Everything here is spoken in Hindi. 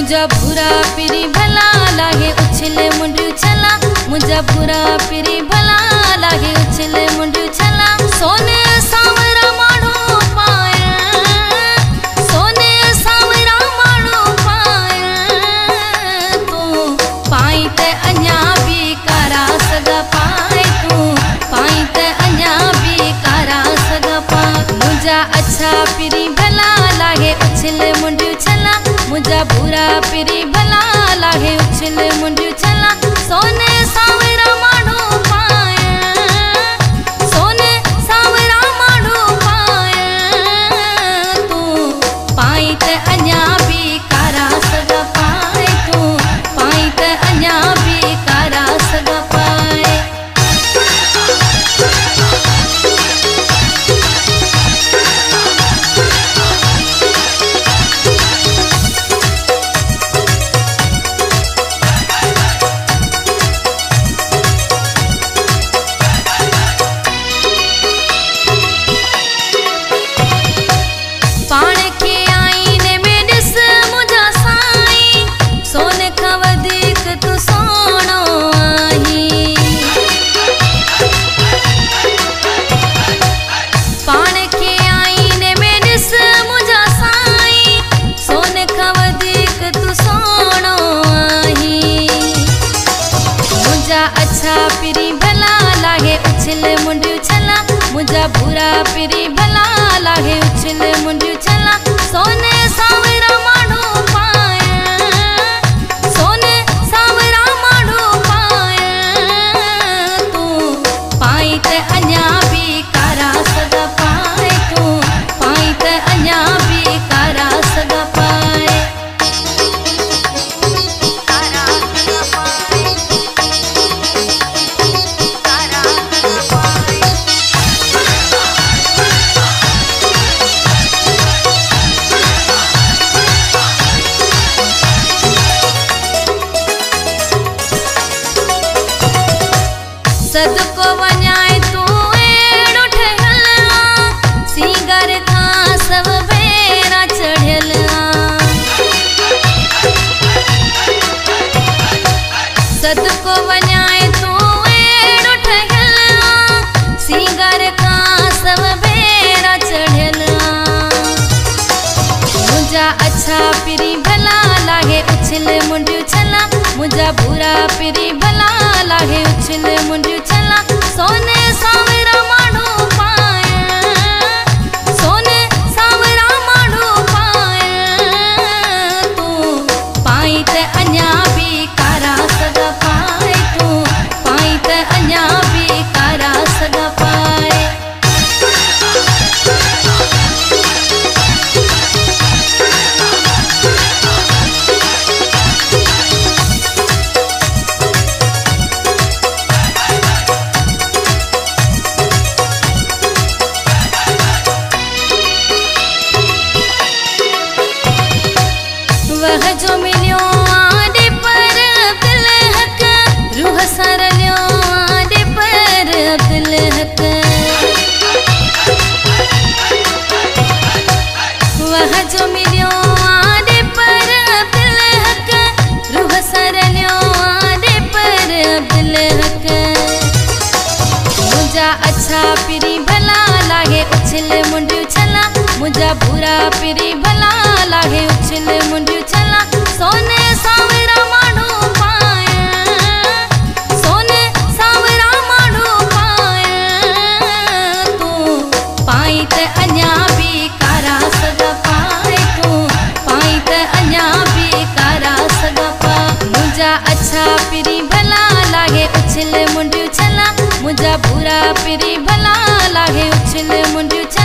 मुझा भूरा पिरी भला लागे उछले मुंडियो छला। मुझा भूरा पिरी भला लागे उछले मुंडियो छला। सोने सावरा माड़ो पाया, सोने सावरा माड़ो पाया। तू पाई ते अञा भी कारा सगा पाए, तू पाई ते अञा भी कारा सगा पा। मुझा अच्छा पिरी भला लागे उछले मुंडियो छला। मुझा भूरा पिरी भला लागे उछले मुंडियो छला। सोने सावरा माड़ो पाया, सोने सावरा माड़ो पाया। तू पाई ते अञा भी कारा सगा पाए, तू पाई ते अञा भी कारा सगा पाए। अच्छा पिरी भला लागे उछले मुंडियो छला। मुझा भूरा पिरी भला लागे उछले मुंडियो छला। सोने सावरा माड़ो पाया, सोने सावरा माड़ो पाया। तू पाई ते अञा भी कारा सगा पाए, तू पाई ते अञा भी कारा सगा पाए। सदको वञाए तू एड़ो ठहल आ, सीगर खां सब भेरा चढ़ियल आ। सदको वञाए तू एड़ो ठहल आ, सीगर खां सब भेरा चढ़ियल आ। मुझा अच्छा पिरी भला लागे उछले मुंडियो छला। मुझा भूरा पिरी भला लागे उछले मुंडियो छला। सोने सावरा माड़ो पाया, सोने सावरा माड़ो पाया। तू पाई ते अञा भी कारा सगा पाए, तू पाई ते अञा भी कारा सगा पाए। वह जो मिलियो आदे पर दिल हक, रूह सरलियो आदे पर दिल हक। वह जो मिलियो आदे पर दिल हक, रूह सरलियो आदे पर दिल हक। मुझा अच्छा पिरी भला लागे उछले मुंडियो छला। मुझा भूरा पिरी भला लागे उछले मुंडियो छला। सोने सावरा माड़ो पाया, सोने सावरा माड़ो पाया। तू पाई ते अञा भी कारा सगा पाए, तू पाई ते अञा भी कारा सगा पा। मुझा अच्छा पिरी भला लागे उछले मुंडियो छला। मुझा भूरा पिरी भला लागे उछले मुंडियो छला।